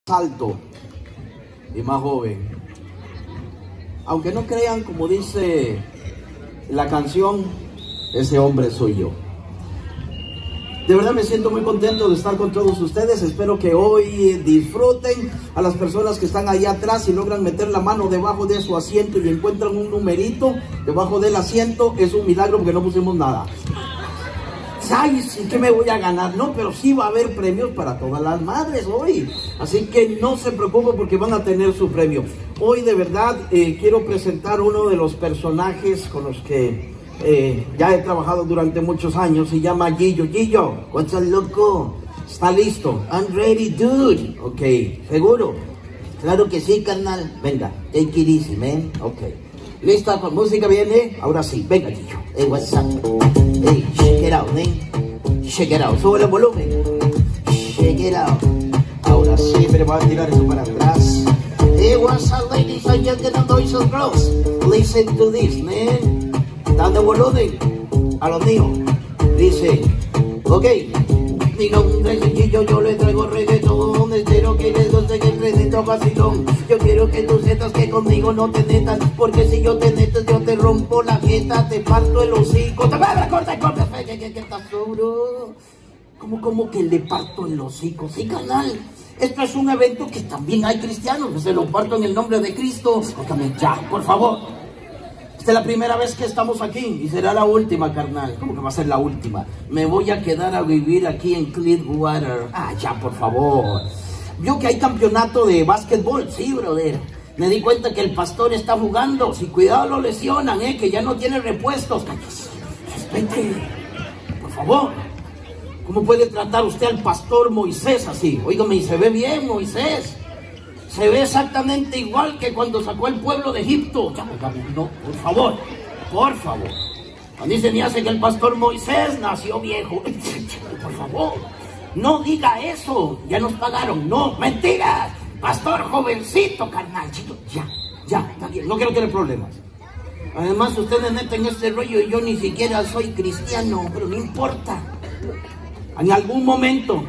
alto y más joven. Aunque no crean, como dice la canción, ese hombre soy yo. De verdad me siento muy contento de estar con todos ustedes. Espero que hoy disfruten. A las personas que están allá atrás, si logran meter la mano debajo de su asiento y encuentran un numerito debajo del asiento, es un milagro porque no pusimos nada. Ay, sí, ¿qué me voy a ganar? No, pero sí va a haber premios para todas las madres hoy. Así que no se preocupen porque van a tener su premio. Hoy de verdad quiero presentar uno de los personajes con los que ya he trabajado durante muchos años. Se llama Gillo. Gillo, what's up, loco? ¿Está listo? I'm ready, dude. Ok, ¿seguro? Claro que sí, carnal. Venga, take it easy, man. Ok. ¿Lista? ¿Con música viene? Ahora sí, venga, Gillo. Hey, what's up? Hey, check it out, man. Check it out. Sube el volumen. Check it out. Ahora sí, pero voy a tirar eso para atrás. Hey, what's up, ladies and gentlemen, boys and girls? Listen to this, man. Dale volumen a los niños. Dice, ok. Mi nombre es Gillo, yo le traigo reggaetón. Espero que les guste que presento vacilón. Yo quiero que tú sepas que conmigo no te netas, porque si yo te netas yo te rompo la jeta, te parto el hocico. Te va a corta, que estás duro. ¿Cómo que le parto el hocico? Sí, canal. Esto es un evento que también hay cristianos, que se lo parto en el nombre de Cristo. También ya, por favor. Esta es la primera vez que estamos aquí y será la última, carnal. ¿Cómo que va a ser la última? Me voy a quedar a vivir aquí en Clearwater. Ah, ya, por favor. ¿Vio que hay campeonato de básquetbol? Sí, brother. Me di cuenta que el pastor está jugando. Si cuidado lo lesionan, que ya no tiene repuestos. Respete, por favor. ¿Cómo puede tratar usted al pastor Moisés así? Óigame, y se ve bien, Moisés. Se ve exactamente igual que cuando sacó el pueblo de Egipto. No, por favor, por favor. A mí se me hace que el pastor Moisés nació viejo. Por favor, no diga eso. Ya nos pagaron. No, mentira. Pastor jovencito, carnal. Ya, está bien. No quiero tener problemas. Además, usted me mete en este rollo y yo ni siquiera soy cristiano. Pero no importa. En algún momento,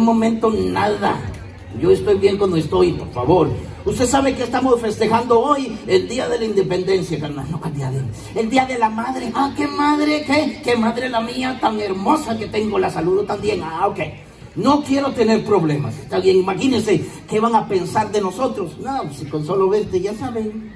nada. Yo estoy bien cuando estoy, por favor. Usted sabe que estamos festejando hoy el Día de la Independencia, carnal. No, el Día de la Madre. Ah, ¿qué madre? ¿Qué madre la mía tan hermosa que tengo? La saludo también. Ah, ok. No quiero tener problemas. Está bien, imagínense qué van a pensar de nosotros. No, pues si con solo verte, ya saben.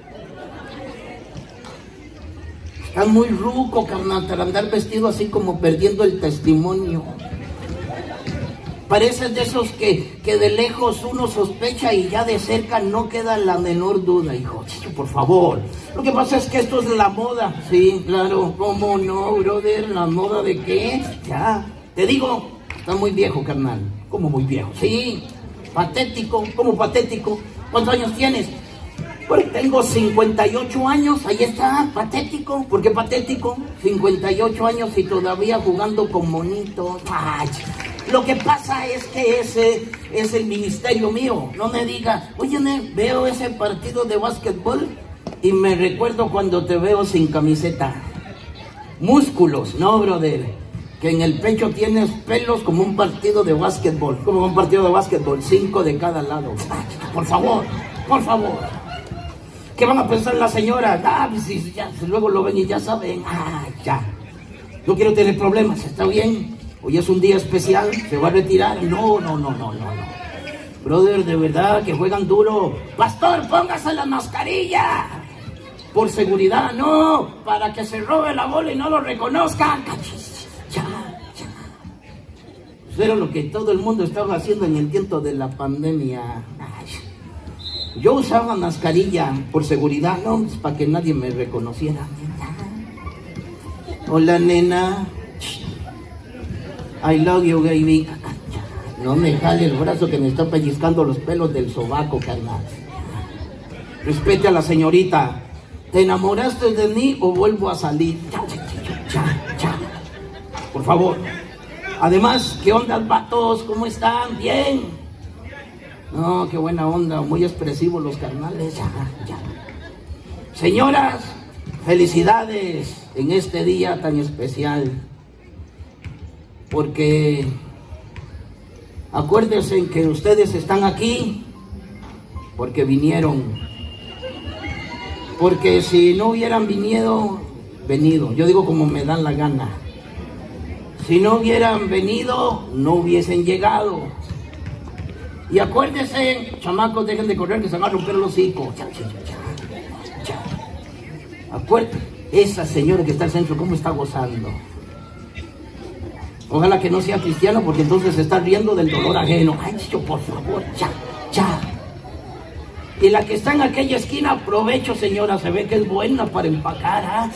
Están muy ruco, carnal, para andar vestido así como perdiendo el testimonio. Parecen de esos que de lejos uno sospecha y ya de cerca no queda la menor duda, hijo. Por favor. Lo que pasa es que esto es la moda. Sí, claro. ¿Cómo no, brother? ¿La moda de qué? Ya. Te digo, está muy viejo, carnal. ¿Cómo muy viejo? Sí. Patético. ¿Cómo patético? ¿Cuántos años tienes? Pues tengo 58 años. Ahí está. Patético. ¿Por qué patético? 58 años y todavía jugando con monitos. Ay. Lo que pasa es que ese es el ministerio mío. No me diga, oye, veo ese partido de básquetbol y me recuerdo cuando te veo sin camiseta. Músculos, no, brother. Que en el pecho tienes pelos como un partido de básquetbol. Como un partido de básquetbol, 5 de cada lado. Por favor, por favor. ¿Qué van a pensar las señoras? Ah, pues ya, luego lo ven y ya saben. Ah, ya. No quiero tener problemas, ¿está bien? Hoy es un día especial, se va a retirar. No. Brother, de verdad que juegan duro. Pastor, póngase la mascarilla. Por seguridad, no. Para que se robe la bola y no lo reconozcan. Ya. Eso era lo que todo el mundo estaba haciendo en el tiempo de la pandemia. Yo usaba mascarilla por seguridad, no, pues para que nadie me reconociera. Hola, nena. I love you, baby. No me jale el brazo que me está pellizcando los pelos del sobaco, carnal. Respete a la señorita. ¿Te enamoraste de mí o vuelvo a salir? Ya. Por favor. Además, ¿qué onda, vatos? ¿Cómo están? ¿Bien? No, qué buena onda. Muy expresivos los carnales. Ya. Señoras, felicidades en este día tan especial. Porque Acuérdense que ustedes están aquí porque vinieron. Porque si no hubieran venido, yo digo como me dan la gana. Si no hubieran venido, no hubiesen llegado. Y acuérdense, chamacos, dejen de correr que se van a romper los hocicos. Acuérdense, esa señora que está al centro, ¿cómo está gozando? Ojalá que no sea cristiano, porque entonces se está riendo del dolor ajeno. Ay, Chicho, por favor, ya. Y la que está en aquella esquina, aprovecho, señora, se ve que es buena para empacar. Ah,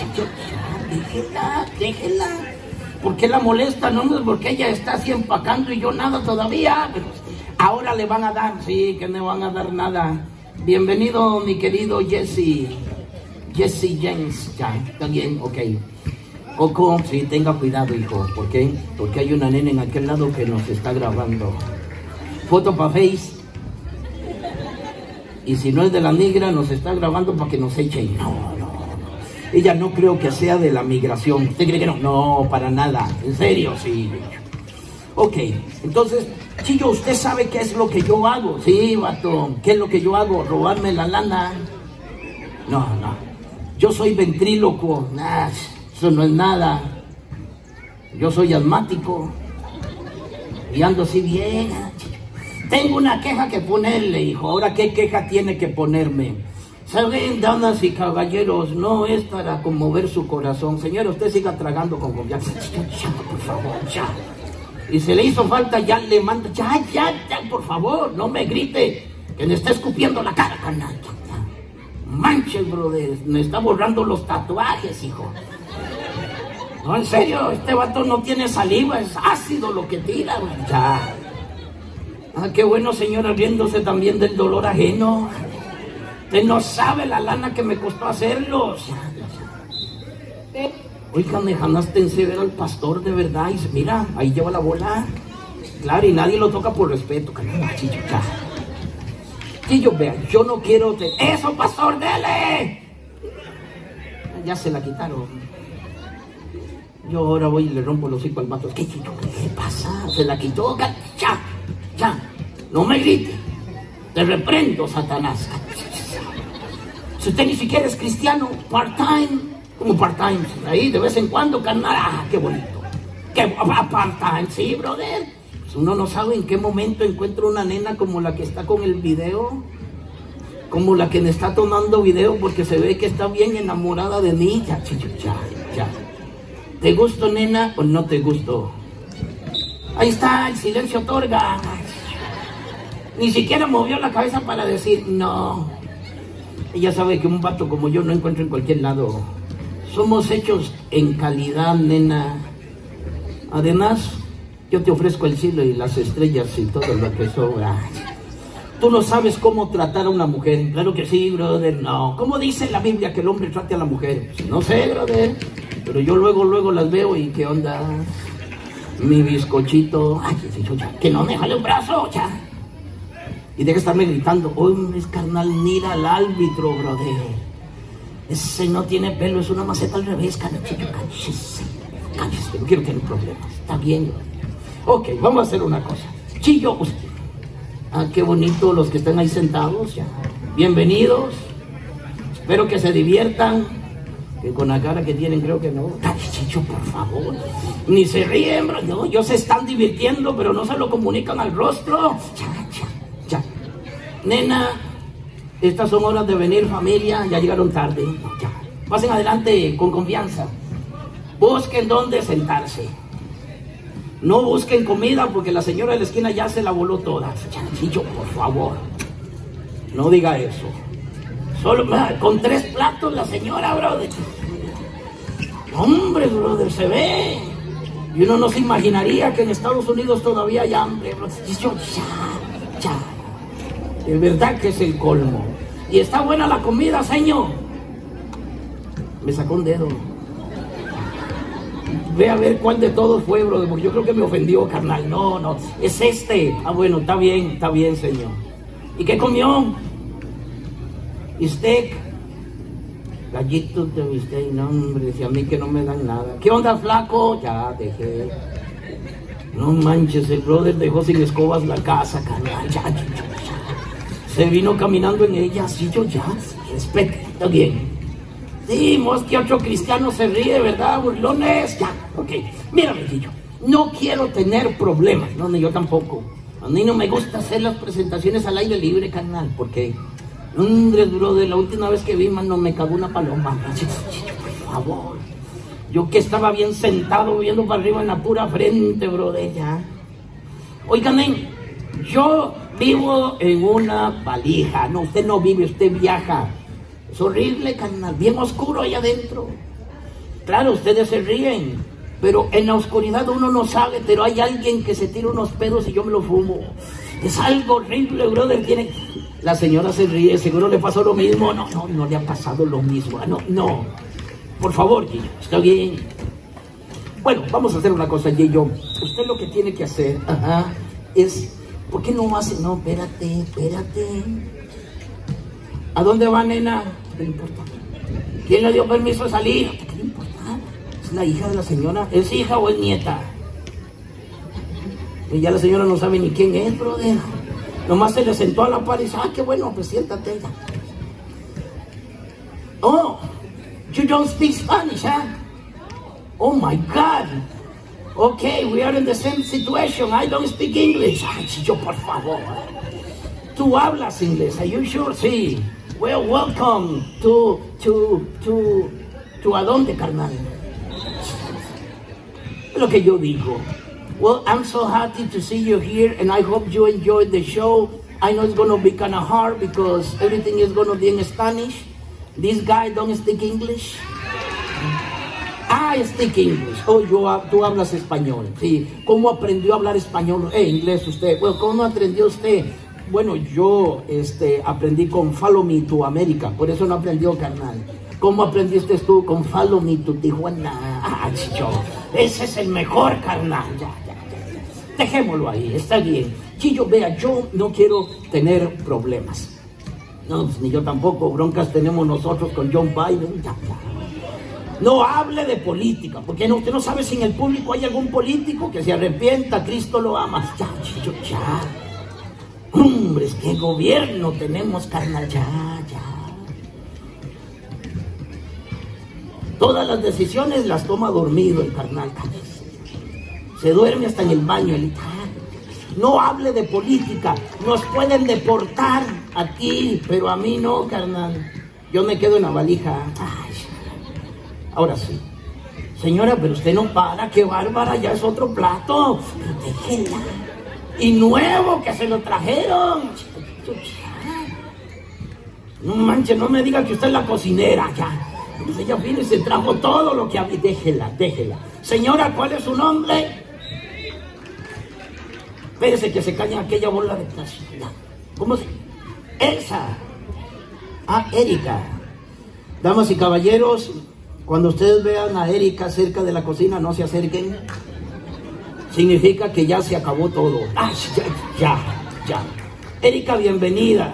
ya, déjela. ¿Por qué la molesta? No, porque ella está así empacando y yo nada todavía. Pero ahora le van a dar, sí, que no van a dar nada. Bienvenido, mi querido Jesse James. Ya, está bien, ok. Coco, sí, tenga cuidado, hijo. ¿Por qué? Porque hay una nena en aquel lado que nos está grabando. Foto para Face. Y si no es de la negra, nos está grabando para que nos echen. No. Ella no creo que sea de la migración. ¿Usted cree que no? No, para nada. En serio, sí. Ok, entonces, Chillo, ¿usted sabe qué es lo que yo hago? Sí, vato. ¿Qué es lo que yo hago? ¿Robarme la lana? No. Yo soy ventrílocuo. Nah, eso no es nada. Yo soy asmático. Y ando así bien. Tengo una queja que ponerle, hijo. Ahora, ¿qué queja tiene que ponerme? Saben, damas y caballeros, no es para conmover su corazón. Señora, usted siga tragando con confianza. Ya, por favor, ya. Y se le hizo falta, ya le manda. Ya, por favor, no me grite. Que me está escupiendo la cara, carnal. Manches, brother. Me está borrando los tatuajes, hijo. No, en serio, este vato no tiene saliva. Es ácido lo que tira, güey. Ya. Ah, qué bueno, señora, riéndose también del dolor ajeno. Usted no sabe la lana que me costó hacerlos. Oigan, jamás pensé ver al pastor de verdad. Y mira, ahí lleva la bola. Claro, y nadie lo toca por respeto. Chillo, ya. Chillo, vea, yo no quiero... ¡Eso, pastor, dele! Ya se la quitaron. Yo ahora voy y le rompo los hocico al vato. ¿Qué, Chillo? ¿Qué pasa? Se la quitó. Ya. No me grite. Te reprendo, Satanás. Si usted ni siquiera es cristiano, part-time, como part-time, ahí de vez en cuando, carnal, qué bonito. ¿Qué part-time? Sí, brother. Pues uno no sabe en qué momento encuentra una nena como la que está con el video, como la que me está tomando video porque se ve que está bien enamorada de mí. Ya. ¿Te gusto, nena, o no te gusto? Ahí está, el silencio otorga. Ni siquiera movió la cabeza para decir no. Ella sabe que un vato como yo no encuentro en cualquier lado. Somos hechos en calidad, nena. Además, yo te ofrezco el cielo y las estrellas y todo lo que sobra. Tú no sabes cómo tratar a una mujer. Claro que sí, brother, no. ¿Cómo dice la Biblia que el hombre trate a la mujer? No sé, brother. Pero yo luego las veo y ¿qué onda? Mi bizcochito. Ay, que no me jale un brazo, ya. Y deja de estarme gritando. Hombre, carnal, mira al árbitro, brother. Ese no tiene pelo, es una maceta al revés, canachillo. Cállese, no quiero tener problemas. Está bien. Ok, vamos a hacer una cosa. Chillo, usted. Qué bonito los que están ahí sentados. Ya. Bienvenidos. Espero que se diviertan. Que con la cara que tienen creo que no. Chicho, por favor. Ni se ríen, bro. No, ellos se están divirtiendo, pero no se lo comunican al rostro. Ya. Nena, estas son horas de venir, familia. Ya llegaron tarde. Ya. Pasen adelante con confianza. Busquen dónde sentarse. No busquen comida porque la señora de la esquina ya se la voló toda. Chicho, por favor. No diga eso. Solo con 3 platos la señora, brother. Hombre, brother, se ve. Y uno no se imaginaría que en Estados Unidos todavía hay hambre, brother. Ya. De verdad que es el colmo. Y está buena la comida, señor. Me sacó un dedo. Ve a ver cuál de todos fue, brother, porque yo creo que me ofendió, carnal. No, es este. Bueno, está bien, señor. ¿Y qué comió? Steak, gallitos de bistec, no, hombre, si a mí que no me dan nada. ¿Qué onda, flaco? Ya, dejé. No manches, el brother dejó sin escobas la casa, carnal. Ya. Se vino caminando en ella, así yo ya. Respete, está bien. Sí, que otro cristiano se ríe, ¿verdad? Burlones. Ya, ok. Mírame, Guillo. No quiero tener problemas. No, ni yo tampoco. A mí no me gusta hacer las presentaciones al aire libre, carnal. Porque, hombre, brother, la última vez que vi, mano, me cagó una paloma. Por favor. Yo que estaba bien sentado, viendo para arriba en la pura frente, brother, ya. Oigan, yo vivo en una valija. No, usted no vive, usted viaja. Es horrible, carnal, bien oscuro ahí adentro. Claro, ustedes se ríen, pero en la oscuridad uno no sabe, pero hay alguien que se tira unos pedos y yo me los fumo. Es algo horrible, brother. La señora se ríe, seguro le pasó lo mismo. No le ha pasado lo mismo. No. Por favor, Gillo, está bien. Bueno, vamos a hacer una cosa, Gillo. Usted lo que tiene que hacer es... ¿Por qué no hace? No, espérate. ¿A dónde va, nena? ¿Qué le importa? ¿Quién le dio permiso de salir? ¿Qué le importa? ¿Es la hija de la señora? ¿Es hija o es nieta? Y ya la señora no sabe ni quién es, brother. Nomás se le sentó a la par y dice, qué bueno, pues siéntate. Oh, you don't speak Spanish, huh? Oh my God. Okay, we are in the same situation. I don't speak English. Ay, Chicho, por favor. ¿Tú hablas inglés? Are you sure? Sí. Well, welcome to ¿a dónde, carnal? Es lo que yo digo. Well, I'm so happy to see you here, and I hope you enjoyed the show. I know it's going to be kind of hard because everything is going to be in Spanish. This guy don't speak English. I speak English. Oh, tú hablas español. Sí. ¿Cómo aprendió a hablar español? Inglés usted. Well, ¿cómo aprendió usted? Bueno, yo aprendí con Follow Me to America. Por eso no aprendió, carnal. ¿Cómo aprendiste tú? Con Follow Me to Tijuana. Chicho. Ese es el mejor, carnal. Ya. Dejémoslo ahí, está bien. Chillo, vea, yo no quiero tener problemas. No, pues, ni yo tampoco. Broncas tenemos nosotros con John Biden. Ya. No hable de política, porque usted no sabe si en el público hay algún político que se arrepienta. Cristo lo ama. Ya, Chillo, ya. Hombres, qué gobierno tenemos, carnal. Ya. Todas las decisiones las toma dormido el carnal. Se duerme hasta en el baño. No hable de política. Nos pueden deportar a ti, pero a mí no, carnal. Yo me quedo en la valija. Ay, ahora sí. Señora, pero usted no para. Qué bárbara, ya es otro plato. Pero déjela. Y nuevo, que se lo trajeron. No manches, no me diga que usted es la cocinera. Ya. Entonces ella vino y se trajo todo lo que había. Déjela. Señora, ¿cuál es su nombre? Espérese que se caña aquella bola de plástico. ¿Cómo se...? Elsa. Erika. Damas y caballeros, cuando ustedes vean a Erika cerca de la cocina, no se acerquen. Significa que ya se acabó todo. Ya. Erika, bienvenida.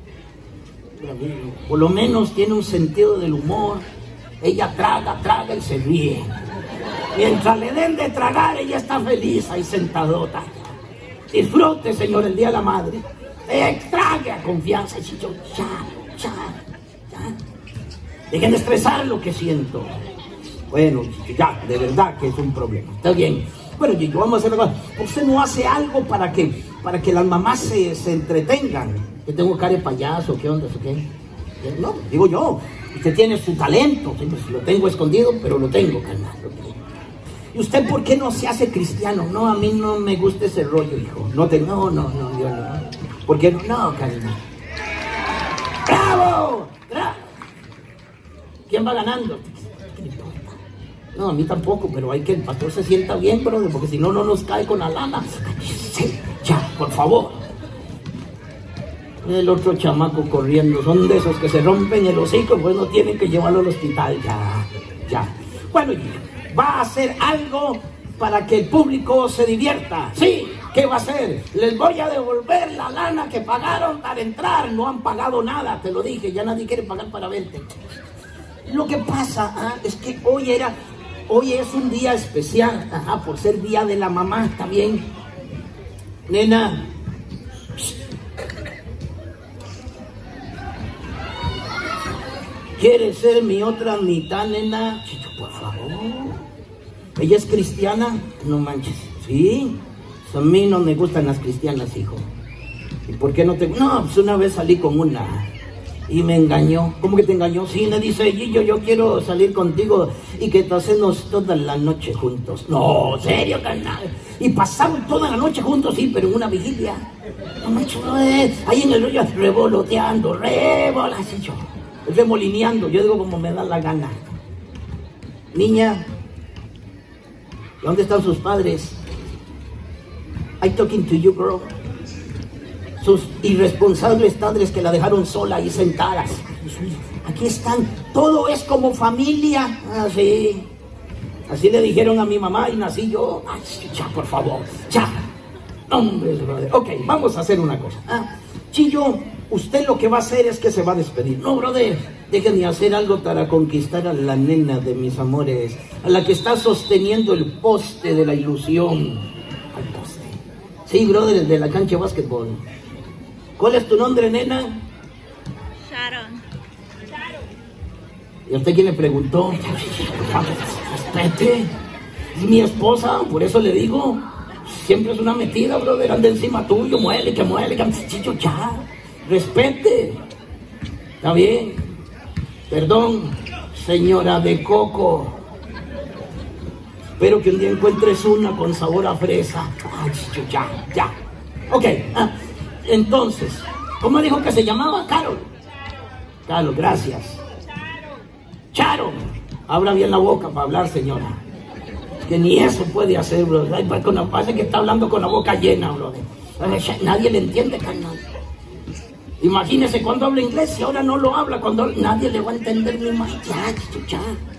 Por lo menos tiene un sentido del humor. Ella traga y se ríe. Mientras le den de tragar, ella está feliz ahí sentadota. Disfrute, señor, el Día de la Madre. Trague a confianza, Chicho. Ya. Dejen de expresar lo que siento. Bueno, ya, de verdad que es un problema. Está bien. Bueno, Chicho, vamos a hacer algo. Usted no hace algo para que las mamás se entretengan. Que tengo cara de payaso, ¿qué onda? ¿Qué? No, digo yo. Usted tiene su talento. Lo tengo escondido, pero lo tengo, carnal. ¿Y usted por qué no se hace cristiano? No, a mí no me gusta ese rollo, hijo. No, yo no. ¿Por qué no, carnal? ¡Bravo! ¿Quién va ganando? ¿Qué le importa? No, a mí tampoco, pero hay que el pastor se sienta bien, brother, porque si no, no nos cae con la lana. Sí, ya, por favor. El otro chamaco corriendo, son de esos que se rompen el hocico, pues no tienen que llevarlo al hospital. Ya. Bueno, va a hacer algo para que el público se divierta. Sí, ¿qué va a hacer? Les voy a devolver la lana que pagaron para entrar. No han pagado nada, te lo dije, ya nadie quiere pagar para verte. Lo que pasa es que hoy era hoy es un día especial, por ser día de la mamá, ¿está bien? Nena, ¿quieres ser mi otra mitad, nena? Chicho, por favor. ¿Ella es cristiana? No manches. ¿Sí? A mí no me gustan las cristianas, hijo. ¿Y por qué no te...? No, pues una vez salí con una y me engañó. ¿Cómo que te engañó? Sí, me dice, Gillo, yo quiero salir contigo y que pasemos toda la noche juntos. No, serio, carnal. Y pasamos toda la noche juntos, sí, pero en una vigilia. No manches, ahí en el rollo revoloteando, remolineando. Yo digo como me da la gana. Niña, ¿dónde están sus padres? I'm talking to you, girl. Sus irresponsables padres que la dejaron sola y sentada. Aquí están, todo es como familia. Así. Así le dijeron a mi mamá y nací yo. Ay, ya, por favor, ya. Hombre, brother. Ok, vamos a hacer una cosa. Chillo, usted lo que va a hacer es que se va a despedir. No, brother, déjenme hacer algo para conquistar a la nena de mis amores, a la que está sosteniendo el poste de la ilusión. Al poste. Sí, brother, el de la cancha de básquetbol. ¿Cuál es tu nombre, nena? Sharon. ¿Y a usted quién le preguntó? Respete. Es mi esposa, por eso le digo. Siempre es una metida, brother. Anda encima tuyo, muele, que chicho, ya. Respete. Está bien. Perdón, señora de coco. Espero que un día encuentres una con sabor a fresa. Ay, chicho, ya. Ok, entonces, ¿cómo dijo que se llamaba? Carol. Carol, gracias. Charo. Abra bien la boca para hablar, señora. Es que ni eso puede hacer, bro. Parece que está hablando con la boca llena, bro. Nadie le entiende, carnal. Imagínese cuando habla inglés y ahora no lo habla. Cuando nadie le va a entender ni más. Ya.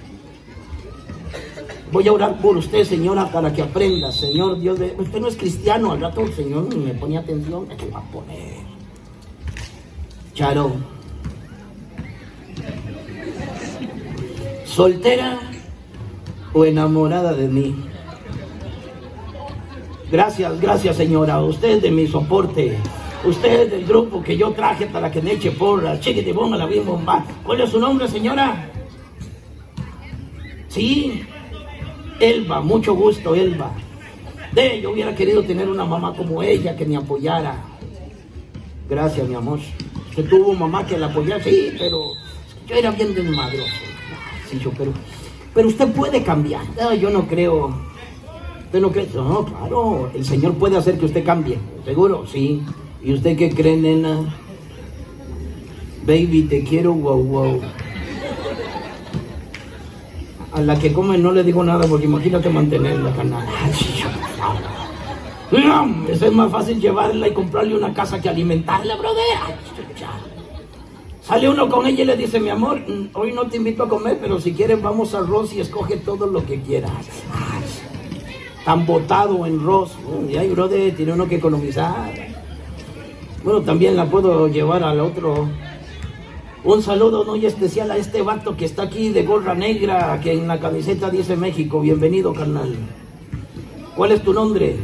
Voy a orar por usted, señora, para que aprenda. Señor Dios, usted no es cristiano. Al rato el Señor me pone atención. ¿Qué va a poner? Charo. ¿Soltera o enamorada de mí? Gracias, señora. Usted es de mi soporte. Usted es del grupo que yo traje para que me eche porras. Chiquete, ponga la bien bomba. ¿Cuál es su nombre, señora? Sí. Elba, mucho gusto, Elba. Yo hubiera querido tener una mamá como ella que me apoyara. Gracias, mi amor. Usted tuvo mamá que la apoyara, sí, pero yo era bien desmadroso. Sí, pero usted puede cambiar. Yo no creo. ¿Usted no cree? No, claro, el Señor puede hacer que usted cambie. ¿Seguro? Sí. ¿Y usted qué cree, nena? Baby, te quiero, wow. A la que come no le digo nada porque imagínate mantenerla, carnal. No, eso es más fácil llevarla y comprarle una casa que alimentarla, brother. Sale uno con ella y le dice, mi amor, hoy no te invito a comer, pero si quieres vamos a Ross y escoge todo lo que quieras. Tan botado en Ross. Y ahí, brother, tiene uno que economizar. Bueno, también la puedo llevar al otro. Un saludo muy especial a este vato que está aquí de gorra negra, que en la camiseta dice México. Bienvenido, carnal. ¿Cuál es tu nombre?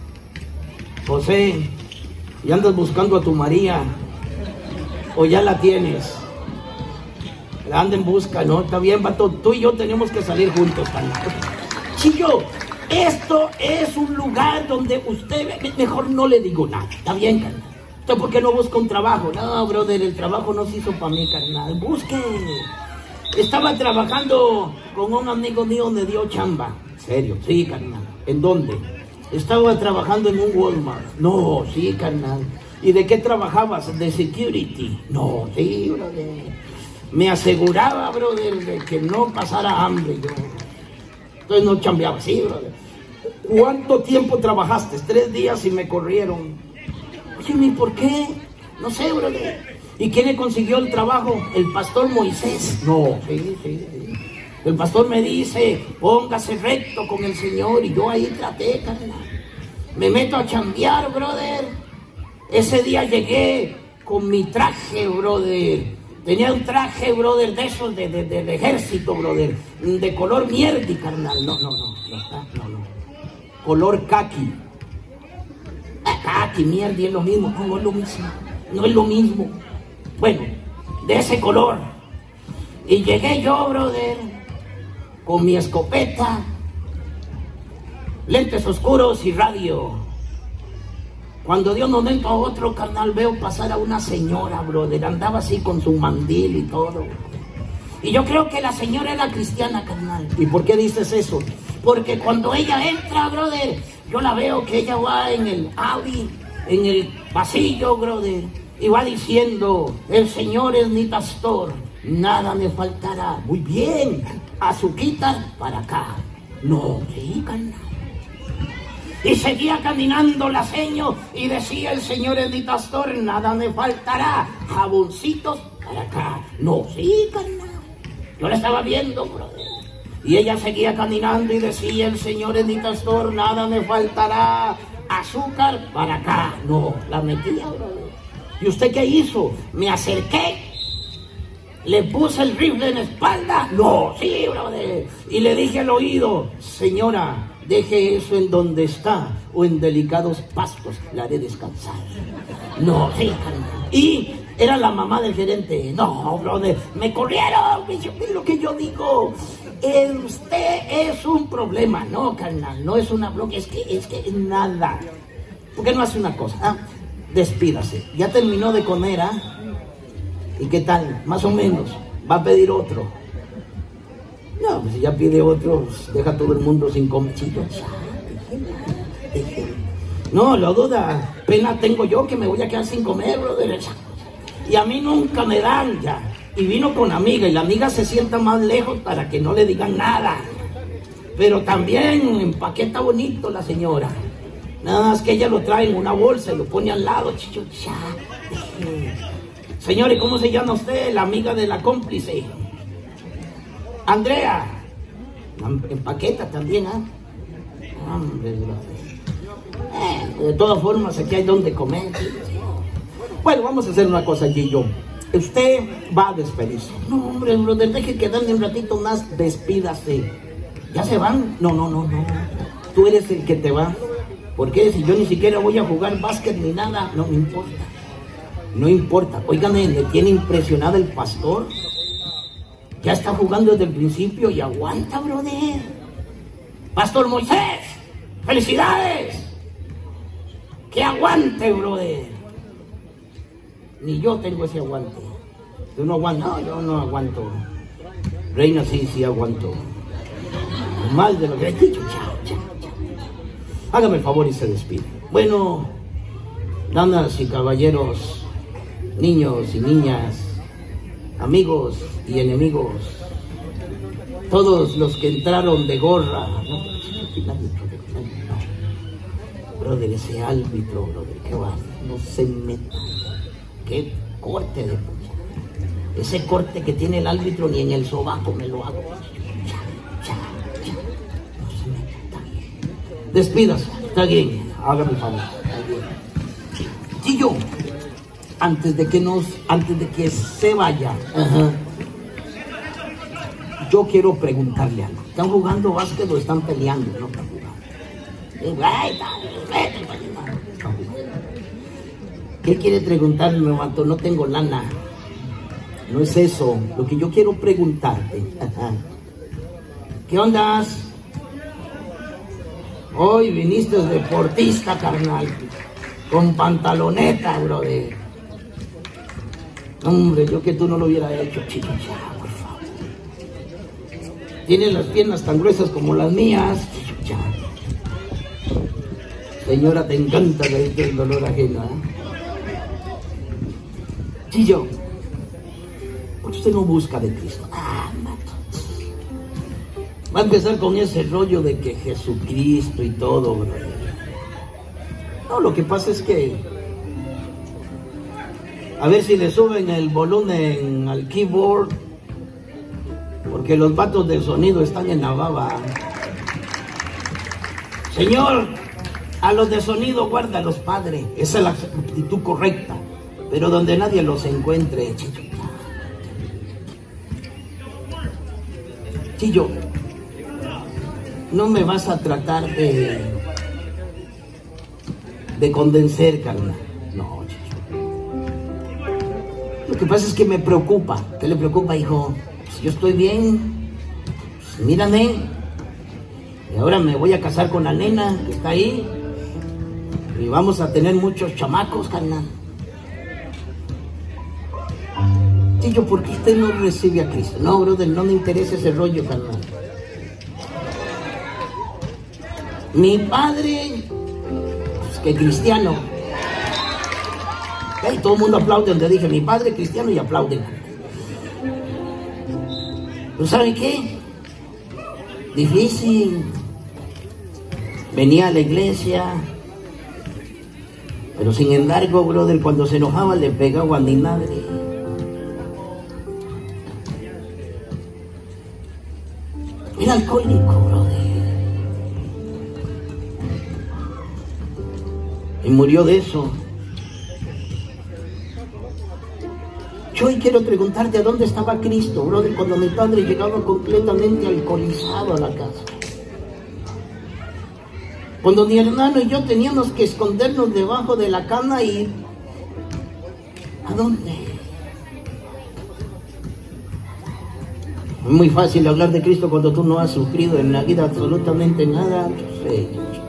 José. ¿Y andas buscando a tu María? ¿O ya la tienes? La anda en busca, ¿no? Está bien, vato. Tú y yo tenemos que salir juntos, carnal. Chillo, esto es un lugar donde usted... Mejor no le digo nada. Está bien, carnal. ¿Usted por qué no busca un trabajo? No, brother, el trabajo no se hizo para mí, carnal. Busque. Estaba trabajando con un amigo mío, me dio chamba. ¿Serio? Sí, carnal. ¿En dónde? Estaba trabajando en un Walmart. No, sí, carnal. ¿Y de qué trabajabas? De security. No, sí, brother. Me aseguraba, brother, de que no pasara hambre yo. Entonces no chambeaba. Sí, brother. ¿Cuánto tiempo trabajaste? 3 días y me corrieron. Oye, ¿y por qué? No sé, brother. ¿Y quién le consiguió el trabajo? El pastor Moisés. No, sí. El pastor me dice, póngase recto con el Señor. Y yo ahí traté, carnal. Me meto a chambear, brother. Ese día llegué con mi traje, brother, Tenía un traje, brother, de esos de ejército, brother, de color mierdi, carnal. No. Color caqui. Caqui, mierdi, es lo mismo. No es lo mismo. No es lo mismo. Bueno, de ese color. Y llegué yo, brother, con mi escopeta, lentes oscuros y radio. Cuando de un momento a otro, carnal, veo pasar a una señora, brother. Andaba así con su mandil y todo. Y yo creo que la señora era cristiana, carnal. ¿Y por qué dices eso? Porque cuando ella entra, brother, yo la veo que ella va en el alley, en el pasillo, brother, y va diciendo: el Señor es mi pastor, nada me faltará. Muy bien, azuquita para acá. No, sí, carnal. Y seguía caminando la seño y decía: el Señor es mi pastor, nada me faltará. Jaboncitos para acá. No, sí, carnal. Yo la estaba viendo, brother. Y ella seguía caminando y decía: el Señor es mi pastor, nada me faltará. Azúcar para acá. No, la metía, brother. ¿Y usted qué hizo? Me acerqué, le puse el rifle en la espalda. No, sí, brother. Y le dije al oído: señora, deje eso en donde está, o en delicados pastos la haré descansar. No, sí, carnal. Y era la mamá del gerente. No, brother, me corrieron. Es lo que yo digo. Usted es un problema. No, carnal, no es una bronca, es que es nada. ¿Por qué no hace una cosa? Despídase. Ya terminó de comer, ¿Y qué tal? Más o menos. Va a pedir otro. No, pues si ya pide otro, deja a todo el mundo sin comer. No, lo duda. Pena tengo yo que me voy a quedar sin comer, brother. Y a mí nunca me dan ya. Y vino con amiga, y la amiga se sienta más lejos para que no le digan nada. Pero también empaqueta bonito la señora. Nada más que ella lo trae en una bolsa y lo pone al lado. Señores, ¿cómo se llama usted? La amiga de la cómplice. Andrea. Empaqueta también, Hombre, de todas formas, aquí hay donde comer. Bueno, vamos a hacer una cosa aquí yo. Usted va a despedirse. No, hombre, brother, deje quedarle un ratito más, despídase. ¿Ya se van? No. Tú eres el que te va. ¿Por qué? Si yo ni siquiera voy a jugar básquet ni nada, no me importa. No importa. Óigame, me tiene impresionado el pastor. Ya está jugando desde el principio y aguanta, brother. Pastor Moisés, ¡felicidades! Que aguante, brother. Ni yo tengo ese aguante. Tú no aguantas. No, yo no aguanto. Reina, sí aguanto. Más de lo que he dicho. Chao. Hágame el favor y se despide. Bueno, damas y caballeros, niños y niñas, amigos y enemigos, todos los que entraron de gorra. No, brother, ese árbitro, brother, qué va, no se meta. Qué corte de pucha. Ese corte que tiene el árbitro ni en el sobaco me lo hago. No se meta, está bien. Despídase, está bien, hágame el favor, está bien. Chillo, antes de que se vaya, yo quiero preguntarle algo. ¿Están jugando básquet o están peleando? No están jugando. Están jugando. ¿Qué quiere preguntarme, mato? No tengo lana. No es eso. Lo que yo quiero preguntarte. ¿Qué ondas? Hoy viniste deportista, carnal. Con pantaloneta, brother. Hombre, yo que tú no lo hubiera hecho, chico. Ya, por favor. Tienes las piernas tan gruesas como las mías. Ya. Señora, te encanta reírte el dolor ajeno, Chillo, ¿por qué usted no busca de Cristo? Mato. Va a empezar con ese rollo de que Jesucristo y todo, bro. No, lo que pasa es que a ver si le suben el volumen al keyboard, porque los vatos del sonido están en la baba. Señor, a los de sonido guárdalos, Padre. Esa es la actitud correcta. Pero donde nadie los encuentre, Chillo, no me vas a tratar de convencer, carnal. No, Chillo. Lo que pasa es que me preocupa. ¿Qué le preocupa, hijo? Pues yo estoy bien. Pues mírame. Y ahora me voy a casar con la nena que está ahí. Y vamos a tener muchos chamacos, carnal. Chillo, ¿por qué usted no recibe a Cristo? No, brother, no me interesa ese rollo, carnal. Mi padre, pues que cristiano. Y todo el mundo aplaude donde dije mi padre cristiano y aplauden. ¿Tú sabes qué? Difícil. Venía a la iglesia, pero sin embargo, brother, cuando se enojaba le pegaba a mi madre. Era alcohólico, brother. Y murió de eso. Yo hoy quiero preguntarte a dónde estaba Cristo, brother, cuando mi padre llegaba completamente alcoholizado a la casa. Cuando mi hermano y yo teníamos que escondernos debajo de la cama y... ¿a dónde? Es muy fácil hablar de Cristo cuando tú no has sufrido en la vida absolutamente nada. Yo sé.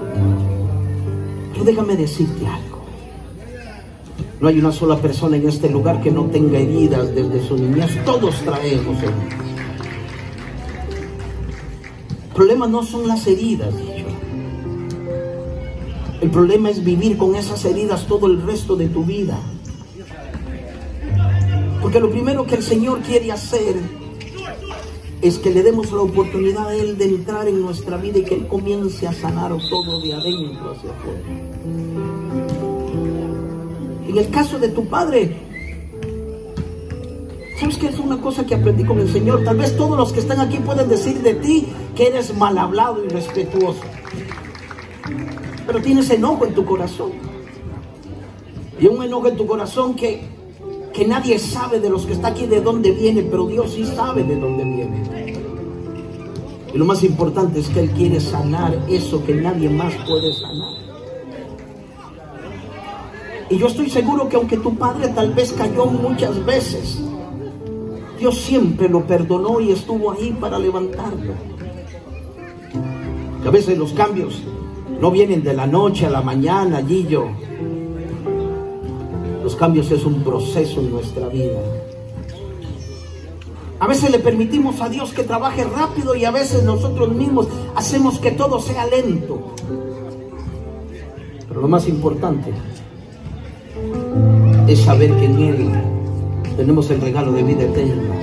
Pero déjame decirte algo. No hay una sola persona en este lugar que no tenga heridas desde su niñez. Todos traemos heridas. El problema no son las heridas, dicho. El problema es vivir con esas heridas todo el resto de tu vida. Porque lo primero que el Señor quiere hacer es que le demos la oportunidad a Él de entrar en nuestra vida y que Él comience a sanar todo de adentro hacia afuera. En el caso de tu padre, ¿sabes qué? Es una cosa que aprendí con el Señor. Tal vez todos los que están aquí pueden decir de ti que eres mal hablado y irrespetuoso, pero tienes enojo en tu corazón. Y un enojo en tu corazón que nadie sabe de los que está aquí de dónde viene, pero Dios sí sabe de dónde viene. Y lo más importante es que Él quiere sanar eso que nadie más puede sanar. Y yo estoy seguro que aunque tu padre tal vez cayó muchas veces, Dios siempre lo perdonó y estuvo ahí para levantarlo. Que a veces los cambios no vienen de la noche a la mañana, Gillo. Los cambios es un proceso en nuestra vida. A veces le permitimos a Dios que trabaje rápido y a veces nosotros mismos hacemos que todo sea lento. Pero lo más importante es saber que en Él tenemos el regalo de vida eterna.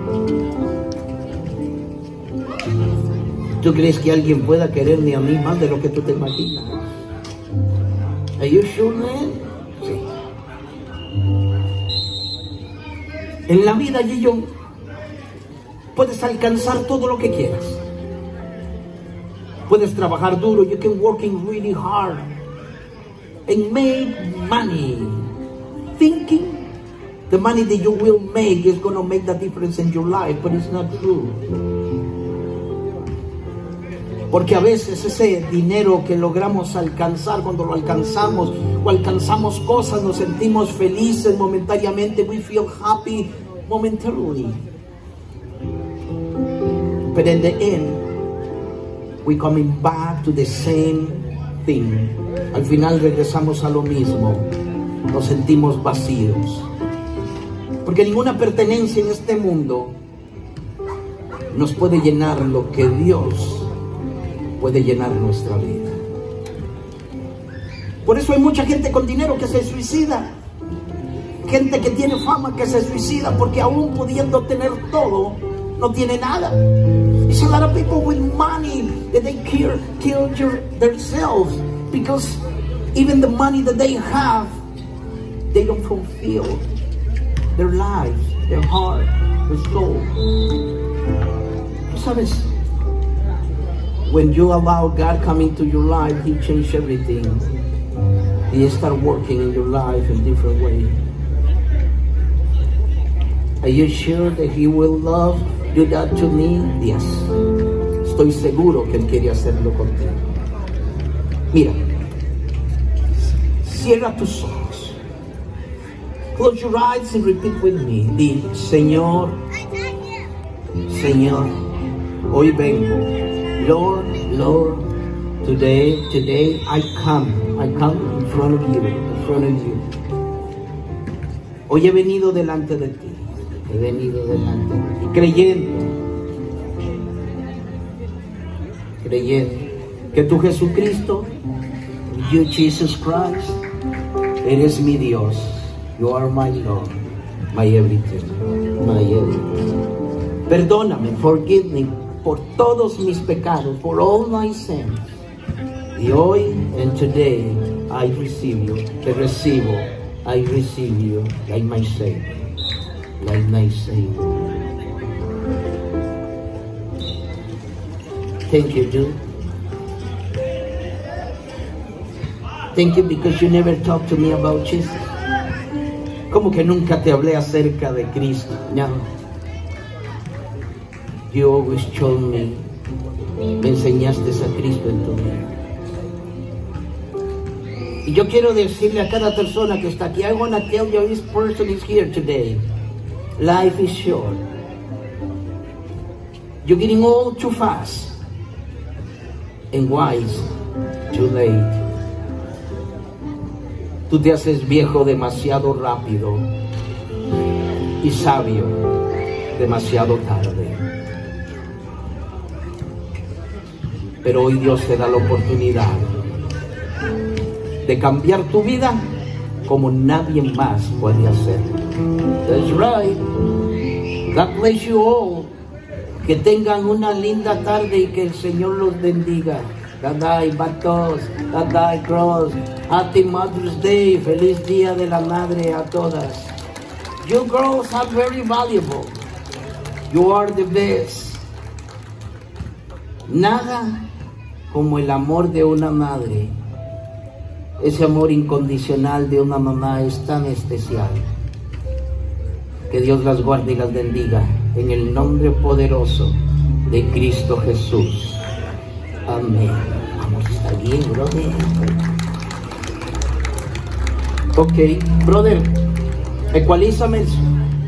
¿Tú crees que alguien pueda quererme a mí más de lo que tú te imaginas? ¿Are you sure, man? Sí. En la vida, Gillo, puedes alcanzar todo lo que quieras. Puedes trabajar duro. You can working really hard and make money, thinking the money that you will make is going to make the difference in your life, but it's not true. Porque a veces ese dinero que logramos alcanzar, cuando lo alcanzamos o alcanzamos cosas, nos sentimos felices momentáneamente. We feel happy momentarily. But in the end, we're coming back to the same thing. Al final regresamos a lo mismo. Nos sentimos vacíos. Porque ninguna pertenencia en este mundo nos puede llenar lo que Dios puede llenar nuestra vida. Por eso hay mucha gente con dinero que se suicida. Gente que tiene fama que se suicida porque aún pudiendo tener todo, no tiene nada. There's a lot of people with money that they kill themselves because even the money that they have, they don't fulfill their lives, their heart, their soul. ¿Sabes? When you allow God come into your life, He changed everything. He start working in your life in different ways. Are you sure that He will love do that to me? Yes. Estoy seguro que Él quiere hacerlo contigo. Mira, cierra tus ojos. Close your eyes and repeat with me. Di, Señor, Señor, hoy vengo. Lord, Lord, today I come in front of you. Hoy he venido delante de ti. He venido delante de ti, creyendo que tú, Jesucristo, you Jesus Christ, eres mi Dios. You are my Lord, my everything, my everything. Perdóname, forgive me por todos mis pecados, for all my sins. Y hoy, and today, I receive you, te recibo, I receive you like my Savior. Like my Savior. Thank you, dude. Thank you because you never talked to me about Jesus. Como que nunca te hablé acerca de Cristo. No. You always told me. Me enseñaste a Cristo en tu vida. Y yo quiero decirle a cada persona que está aquí, I want to tell you, this person is here today. Life is short. You're getting old too fast. And wise too late. Tú te haces viejo demasiado rápido y sabio demasiado tarde. Pero hoy Dios te da la oportunidad de cambiar tu vida como nadie más puede hacerlo. That's right. God bless you all. Que tengan una linda tarde y que el Señor los bendiga. Daday Batos, Daday Cross. Happy Mother's Day. Feliz Día de la Madre a todas. You girls are very valuable. You are the best. Nada como el amor de una madre. Ese amor incondicional de una mamá es tan especial. Que Dios las guarde y las bendiga en el nombre poderoso de Cristo Jesús. Amén. Vamos a estar bien, brother. Ok, brother, ecualízame eso.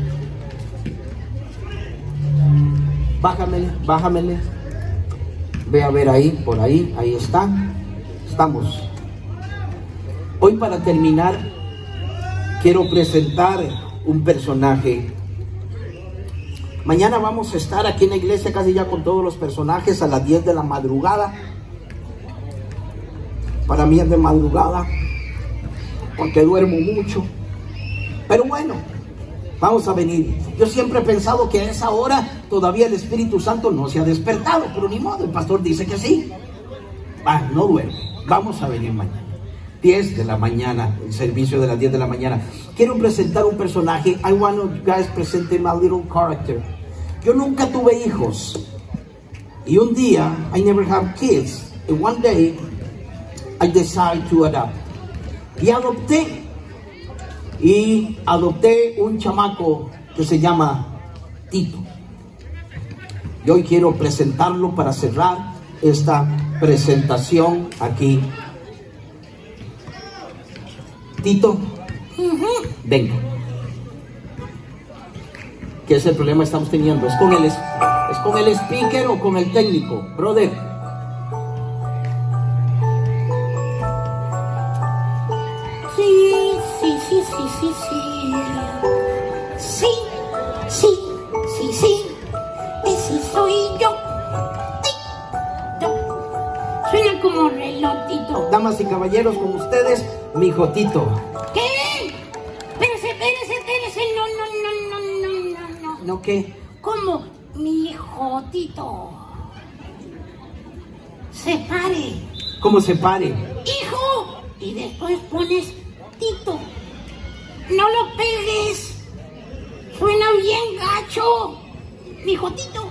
Bájamele. Ve a ver ahí, por ahí está. Estamos. Hoy, para terminar, quiero presentar un personaje. Mañana vamos a estar aquí en la iglesia casi ya con todos los personajes a las 10 de la madrugada. Para mí es de madrugada porque duermo mucho. Pero bueno, vamos a venir. Yo siempre he pensado que a esa hora todavía el Espíritu Santo no se ha despertado, pero ni modo, el pastor dice que sí. No duerme. Vamos a venir mañana. 10 de la mañana, el servicio de las 10 de la mañana. Quiero presentar un personaje. I want you guys present my little character. Yo nunca tuve hijos. Y un día, I never have kids. And one day, I decided to adopt. Y adopté un chamaco que se llama Tito. Y hoy quiero presentarlo para cerrar esta presentación aquí. Tito, venga. ¿Qué es el problema que estamos teniendo? ¿Es con el speaker o con el técnico? Brother. Sí, soy yo. Suena como reloj, Tito. Damas y caballeros, con ustedes, mi hijo Tito. ¿Qué? Espérese. No. ¿No qué? ¿Cómo? Mi hijo Tito. Se pare. ¿Cómo se pare? Hijo. Y después pones Tito. No lo pegues. Suena bien gacho. Mi hijo Tito.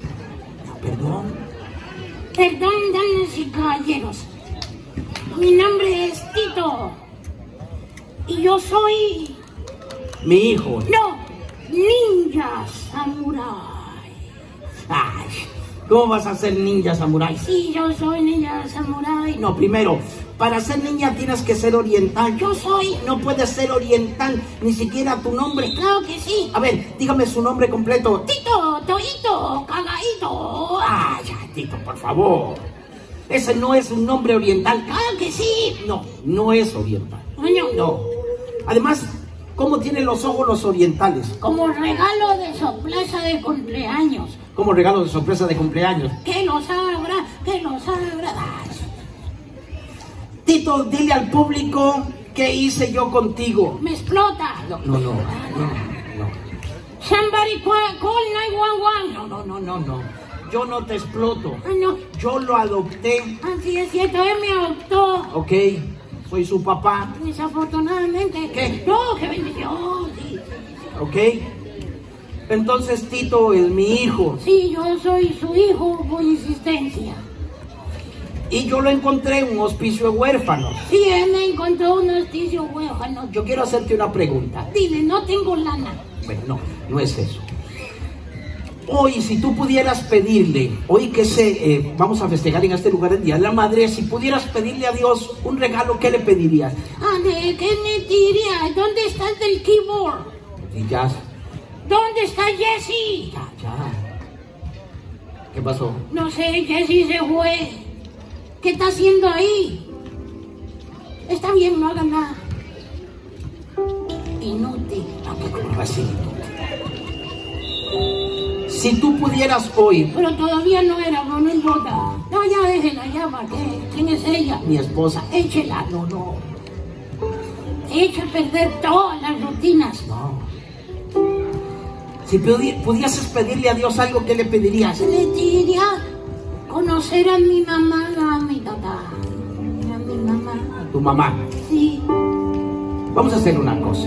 Perdón, damas y caballeros. Mi nombre es Tito. Y yo soy... Mi hijo. No, ninja samurai. Ay, ¿cómo vas a ser ninja samurái? Sí, yo soy ninja samurái. No, primero, para ser ninja tienes que ser oriental. Yo soy. No puedes ser oriental, ni siquiera tu nombre. Claro que sí. A ver, dígame su nombre completo. Tito, Toito, Cagadito. Ay, Tito, por favor. Ese no es un nombre oriental. Claro que sí. No, no es oriental. Coño. No. Además, ¿cómo tienen los ojos los orientales? Como regalo de sorpresa de cumpleaños. Como regalo de sorpresa de cumpleaños. Que los abra, que los abra. Tito, dile al público qué hice yo contigo. Me explota. No. Somebody call 911. No. Yo no te exploto. Ah, no. Yo lo adopté. Así es cierto, él me adoptó. Ok, soy su papá. Desafortunadamente. ¿Qué? No, que bendición. Sí. Ok. Entonces Tito es mi hijo. Sí, yo soy su hijo por insistencia. Y yo lo encontré en un hospicio de huérfanos. Sí, él me encontró un hospicio huérfano. Yo quiero hacerte una pregunta. Dile, no tengo lana. Bueno, no es eso. Hoy, si tú pudieras pedirle, hoy que vamos a festejar en este lugar el Día de la Madre, si pudieras pedirle a Dios un regalo, ¿qué le pedirías? ¿De qué me diría? ¿Dónde está el del keyboard? Y ya. ¿Dónde está Jesse? Ya. ¿Qué pasó? No sé, Jesse se fue. ¿Qué está haciendo ahí? Está bien, no haga nada. Inútil. ¿Cómo va a ser? Si tú pudieras hoy... Pero todavía no era, no importa. No, ya déjela, ya, ¿para qué? ¿Quién es ella? Mi esposa. Échela. No. He hecho perder todas las rutinas. No. Si pudieses pedirle a Dios algo, ¿qué le pedirías? Le diría conocer a mi mamá, a mi papá. A mi mamá. Tu mamá. Sí. Vamos a hacer una cosa.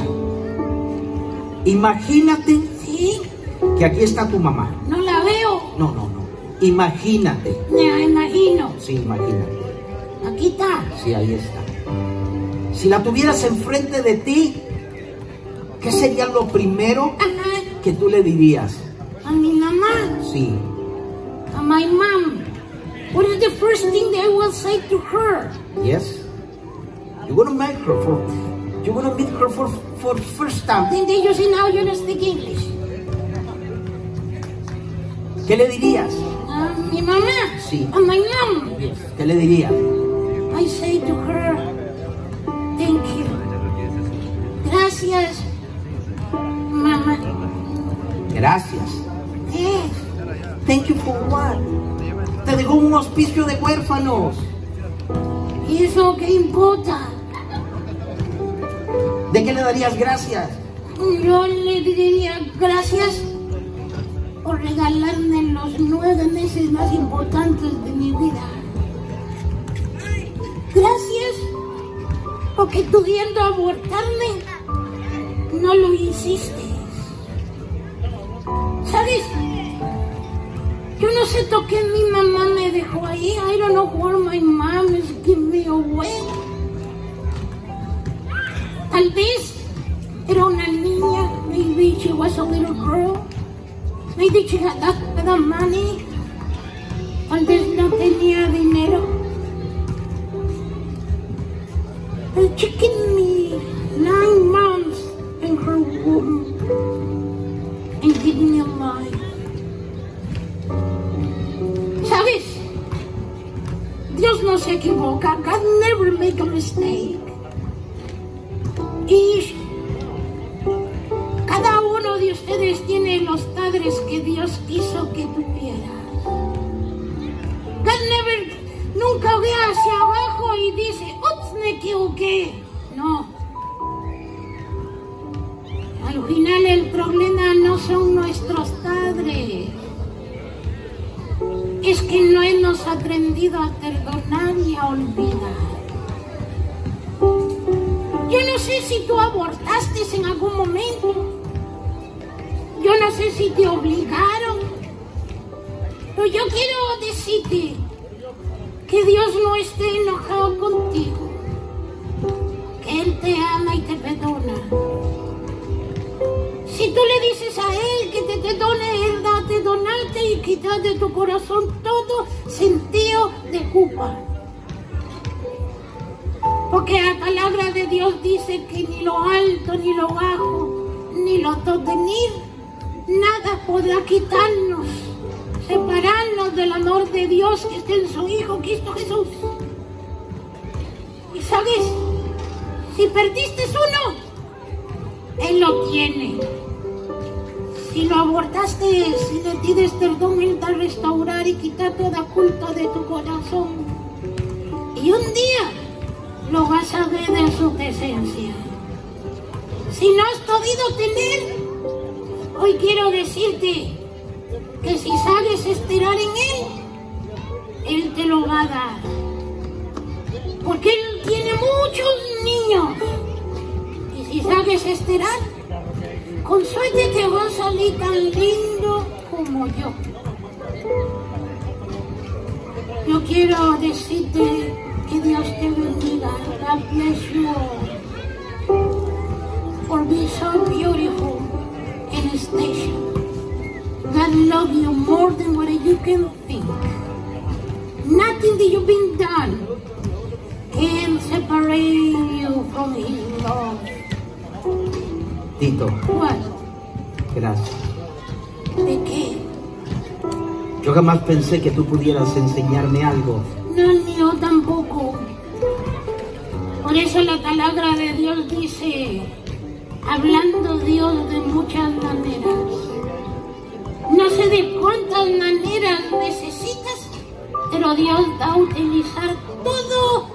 Imagínate ¿Sí? que aquí está tu mamá. No la veo. No. Imagínate. Me imagino. Sí, imagínate. Aquí está. Sí, ahí está. Si la tuvieras enfrente de ti, ¿qué sería lo primero Ajá. que tú le dirías? A mi mamá. Sí. A my mom. What is the first thing that I will say to her? Yes. You're gonna meet her for first time. Then you say now you don't speak English. ¿Qué le dirías? A mi mamá. Sí. A my mom. Yes. ¿Qué le dirías? I say to her, thank you. Gracias, mamá. Gracias. Yes. Thank you for what? Te dejó un hospicio de huérfanos. ¿Y eso qué importa? ¿De qué le darías gracias? Yo le diría gracias por regalarme los 9 meses más importantes de mi vida. Gracias porque pudiendo abortarme, no lo hiciste. ¿Sabes? Yo no sé por qué mi mamá me dejó ahí. I don't know where my mom is giving me away. Tal vez era una niña. Maybe she was a little girl. Maybe she had that money. Tal vez no tenía dinero. And she kept me 9 months in her womb and gave me life. ¿Sabes? Dios no se equivoca. God never make a mistake. Y cada uno de ustedes tiene los padres que Dios quiso que tuviera. God nunca ve hacia abajo y dice, ups, me equivoqué. No. Al final el problema no son nuestros padres. Es que no hemos aprendido a perdonar y a olvidar. Yo no sé si tú abortaste en algún momento. Yo no sé si te obligaron. Pero yo quiero decirte que Dios no esté enojado contigo. Que Él te ama y te perdona. Si tú le dices a Él que te perdone, Él va a perdonar. perdonarte y quitar de tu corazón todo sentido de culpa. Porque la palabra de Dios dice que ni lo alto, ni lo bajo, ni lo porvenir, nada podrá quitarnos, separarnos del amor de Dios que está en su Hijo Cristo Jesús. Y sabes, si perdiste uno, Él lo tiene. Si lo abortaste, si le tienes perdón, Él va a restaurar y quitar toda culpa de tu corazón. Y un día lo vas a ver en su presencia. Si no has podido tener, hoy quiero decirte que si sabes esperar en Él te lo va a dar. Porque Él tiene muchos niños. Y si sabes esperar, con suerte te va a salir tan lindo como yo. Yo quiero decirte que Dios te bendiga. God bless you all for being so beautiful in His nation. God love you more than what you can think. Nothing that you've been done can separate you from His love. Tito, What? gracias. ¿De qué? Yo jamás pensé que tú pudieras enseñarme algo. No, ni yo tampoco. Por eso la palabra de Dios dice, hablando Dios de muchas maneras. No sé de cuántas maneras necesitas, pero Dios va a utilizar todo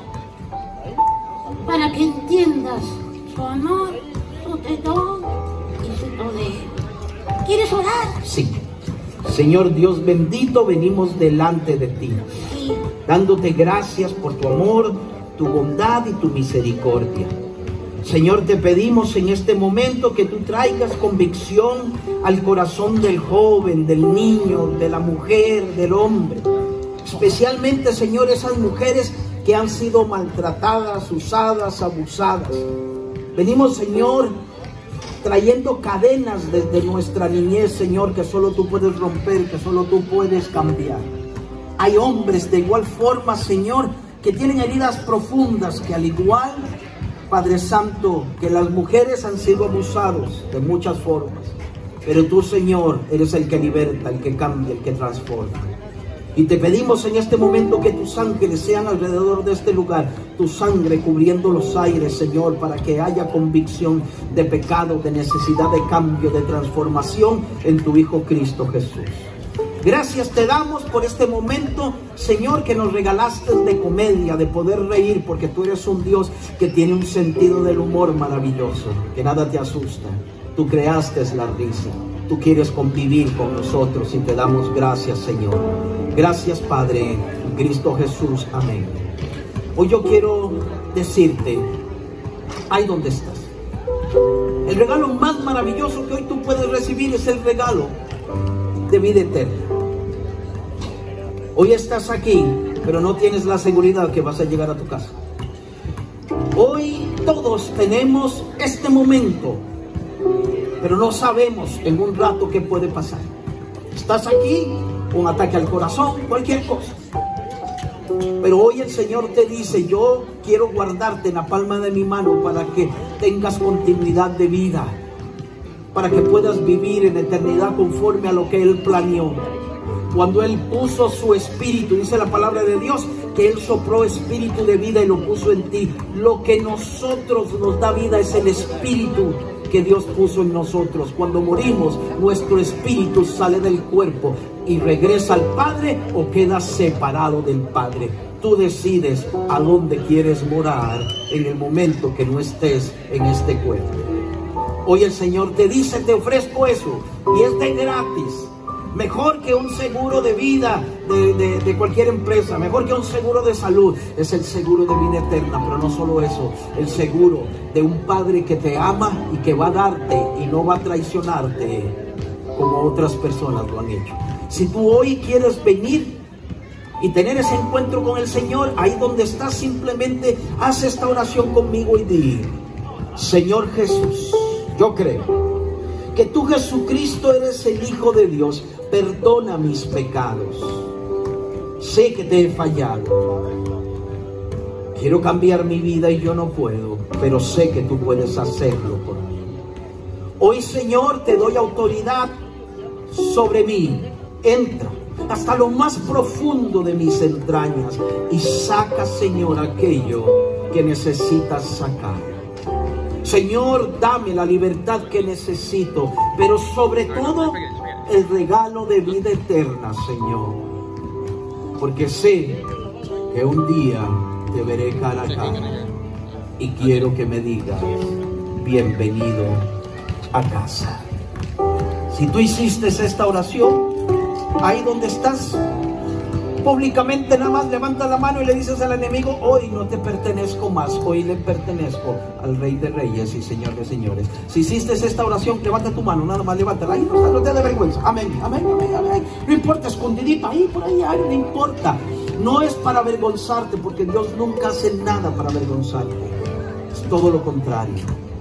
para que entiendas su amor, su perdón y su poder. ¿Quieres orar? Sí. Señor Dios bendito, venimos delante de ti, Sí. dándote gracias por tu amor, tu bondad y tu misericordia. Señor, te pedimos en este momento que tú traigas convicción al corazón del joven, del niño, de la mujer, del hombre. Especialmente, Señor, esas mujeres que han sido maltratadas, usadas, abusadas. Venimos, Señor, trayendo cadenas desde nuestra niñez, Señor, que solo tú puedes romper, que solo tú puedes cambiar. Hay hombres de igual forma, Señor, que tienen heridas profundas, que al igual, Padre Santo, que las mujeres han sido abusados de muchas formas. Pero tú, Señor, eres el que liberta, el que cambia, el que transforma. Y te pedimos en este momento que tus ángeles sean alrededor de este lugar, tu sangre cubriendo los aires, Señor, para que haya convicción de pecado, de necesidad de cambio, de transformación en tu Hijo Cristo Jesús. Gracias te damos por este momento, Señor, que nos regalaste de comedia, de poder reír, porque tú eres un Dios que tiene un sentido del humor maravilloso, que nada te asusta. Tú creaste la risa, tú quieres convivir con nosotros y te damos gracias, Señor. Gracias, Padre, en Cristo Jesús, amén. Hoy yo quiero decirte, ahí donde estás, el regalo más maravilloso que hoy tú puedes recibir es el regalo de vida eterna. Hoy estás aquí, pero no tienes la seguridad que vas a llegar a tu casa. Hoy todos tenemos este momento, pero no sabemos en un rato qué puede pasar. Estás aquí, un ataque al corazón, cualquier cosa. Pero hoy el Señor te dice, yo quiero guardarte en la palma de mi mano para que tengas continuidad de vida, para que puedas vivir en eternidad conforme a lo que Él planeó. Cuando Él puso su espíritu, dice la palabra de Dios, que Él sopló espíritu de vida y lo puso en ti. Lo que nosotros nos da vida es el espíritu que Dios puso en nosotros. Cuando morimos, nuestro espíritu sale del cuerpo y regresa al Padre o queda separado del Padre. Tú decides a dónde quieres morar en el momento que no estés en este cuerpo. Hoy el Señor te dice, te ofrezco eso, y es de gratis. Mejor que un seguro de vida de cualquier empresa, mejor que un seguro de salud, es el seguro de vida eterna. Pero no solo eso, el seguro de un Padre que te ama y que va a darte y no va a traicionarte como otras personas lo han hecho. Si tú hoy quieres venir y tener ese encuentro con el Señor, ahí donde estás, simplemente haz esta oración conmigo y di: Señor Jesús, yo creo que tú, Jesucristo, eres el Hijo de Dios. Perdona mis pecados. Sé que te he fallado. Quiero cambiar mi vida y yo no puedo, pero sé que tú puedes hacerlo por mí. Hoy, Señor, te doy autoridad sobre mí. Entra hasta lo más profundo de mis entrañas y saca, Señor, aquello que necesitas sacar. Señor, dame la libertad que necesito, pero sobre todo el regalo de vida eterna, Señor, porque sé que un día te veré cara a cara y quiero que me digas: bienvenido a casa. Si tú hiciste esta oración, ahí donde estás, públicamente nada más levanta la mano y le dices al enemigo: hoy no te pertenezco más, hoy le pertenezco al Rey de Reyes y Señor de Señores. Si hiciste esta oración, levanta tu mano, nada más levántala, ahí no te dé vergüenza. Amén, amén, amén, amén. No importa, escondidito, ahí, por ahí, no importa. No es para avergonzarte, porque Dios nunca hace nada para avergonzarte. Es todo lo contrario.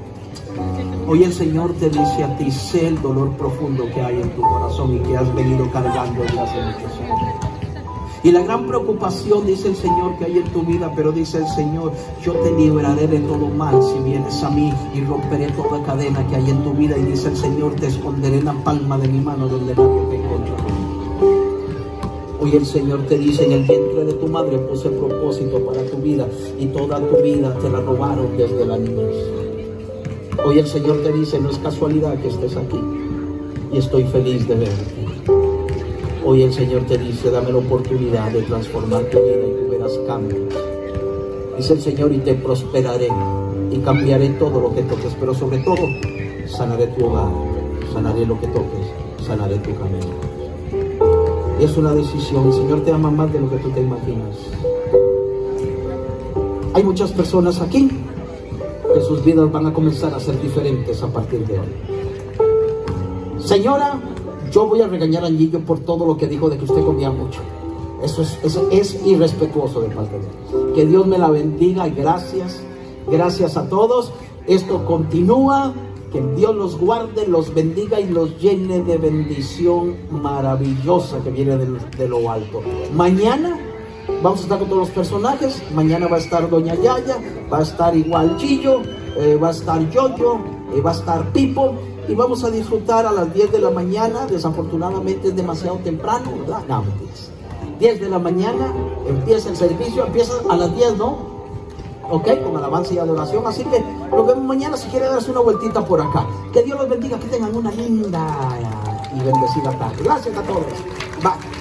Hoy el Señor te dice a ti: sé el dolor profundo que hay en tu corazón y que has venido cargando desde hace muchos años. Y la gran preocupación, dice el Señor, que hay en tu vida, pero dice el Señor: yo te libraré de todo mal si vienes a mí, y romperé toda cadena que hay en tu vida. Y dice el Señor: te esconderé en la palma de mi mano donde nadie te encontrará. Hoy el Señor te dice: en el vientre de tu madre puse propósito para tu vida, y toda tu vida te la robaron desde la niñez. Hoy el Señor te dice: no es casualidad que estés aquí, y estoy feliz de verte. Hoy el Señor te dice: dame la oportunidad de transformar tu vida y tú verás cambios. Dice el Señor: y te prosperaré y cambiaré todo lo que toques, pero sobre todo sanaré tu hogar, sanaré lo que toques, sanaré tu camino. Y es una decisión. El Señor te ama más de lo que tú te imaginas. Hay muchas personas aquí que sus vidas van a comenzar a ser diferentes a partir de hoy. Señora, yo voy a regañar a Anguillo por todo lo que dijo de que usted comía mucho. Eso es irrespetuoso de parte de Dios. Que Dios me la bendiga y gracias. Gracias a todos. Esto continúa. Que Dios los guarde, los bendiga y los llene de bendición maravillosa que viene de lo alto. Mañana vamos a estar con todos los personajes. Mañana va a estar Doña Yaya, va a estar igual Chillo, va a estar Yoyo, va a estar Pipo. Y vamos a disfrutar a las 10 de la mañana. Desafortunadamente es demasiado temprano, ¿verdad? No, mentiras. 10 de la mañana empieza el servicio, empieza a las 10, ¿no? Ok, con alabanza y adoración. Así que nos vemos mañana. Si quiere darse una vueltita por acá. Que Dios los bendiga, que tengan una linda y bendecida tarde. Gracias a todos. Bye.